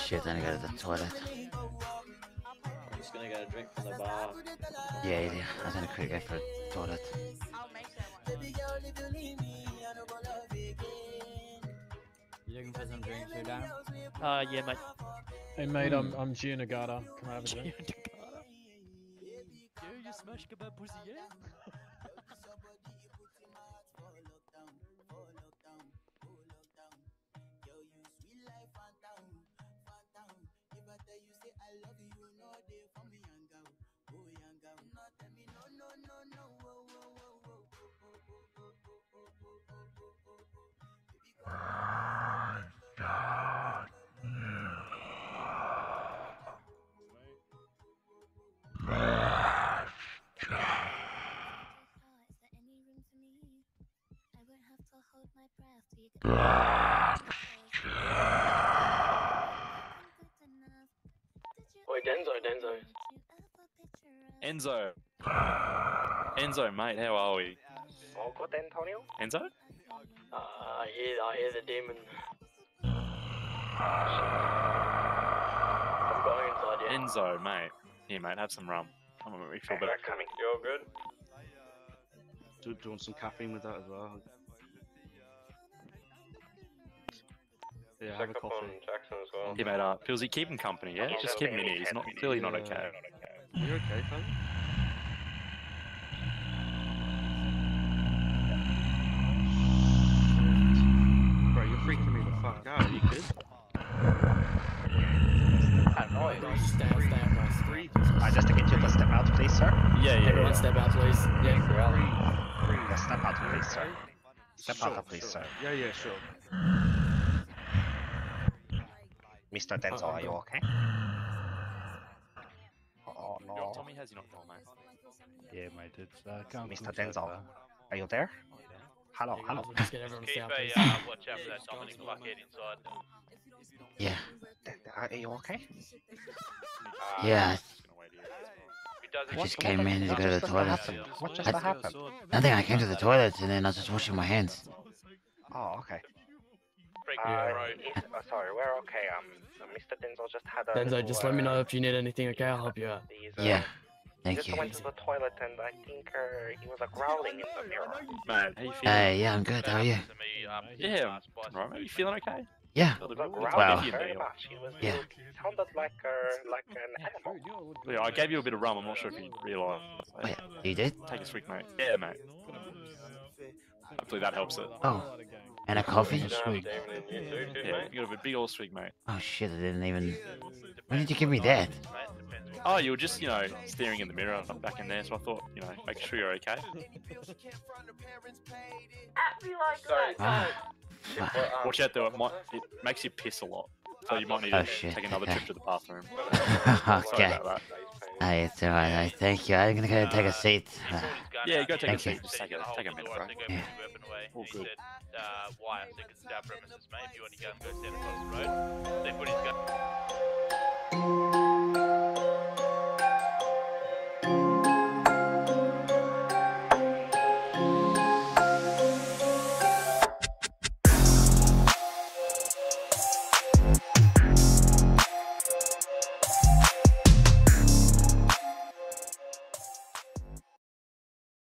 shit, I gotta go to the toilet. I'm just gonna get a drink from the bar. Yeah, I think I could go for the toilet. You looking for some drinks here, Dan? Yeah, mate. Hey mate, I'm Gio Nagata. Can I have a drink? Yeah, you smash kebab pussy, yeah? Oi, Denzo. Enzo, mate, how are we? All good, Antonio? Enzo? I hear the demon. I'm going inside, yeah. Enzo, mate. Here, mate, have some rum. Come on, make me feel better. Coming. You all good? Do you want some caffeine with that as well? Yeah, have a coffee. Jackson as well. Here, mate, Pillsy, keep him company, yeah? Just keep him in here. He's not, clearly not okay. You okay, fella? Bro, you're freaking me the fuck out. Are you good? I just to get you to step out, please, sir. Yeah. Everyone step out, please. Yeah. Yes, step out, please, sir. Step out, please, sir. Yeah, sure. Mr. Denzel, are you okay? Oh no. Tommy has you not gone, mate. Yeah, mate, it's Mr. Denzel, are you there? Hello. Just get everyone Keep down, a please. watch out for that Dominic fuckhead inside. Yeah. Are you okay? Yeah, He does I just came in to go to the toilet. What just happened? Nothing, I came to the toilet and then I was just washing my hands. Oh, okay. Freaking Sorry, we're okay. Mr. Denzel just had a. Denzo, just let me know if you need anything, okay? I'll help you out. Yeah, He thank just you. went to the toilet and I think he was growling in the mirror. Mate, how you feeling? Yeah, I'm good, how are you? Yeah, right, mate. You feeling okay? Yeah. Growling very much. He was. Yeah. Sounded like an animal. Yeah, I gave you a bit of rum. I'm not sure if you realise. Wait, you did? Take a swig, mate. Yeah, mate. Hopefully that helps it. Oh, and a coffee? Yeah, you got a big old swig, mate. Oh shit, I didn't even... When did you give me that? Oh, you were just, staring in the mirror back in there, so I thought, make sure you're okay. Ah, Watch out though, it makes you piss a lot. So you might need Oh, to shit, take another okay. trip to the bathroom. okay. Sorry about that. Hey, it's alright, thank you. I'm gonna go take a seat. Yeah, go take a Thank seat. you. Just take a minute, bro. Yeah. All good. why? I think it's our premises, mate. If you want to go and go stand across the road, they put his gun.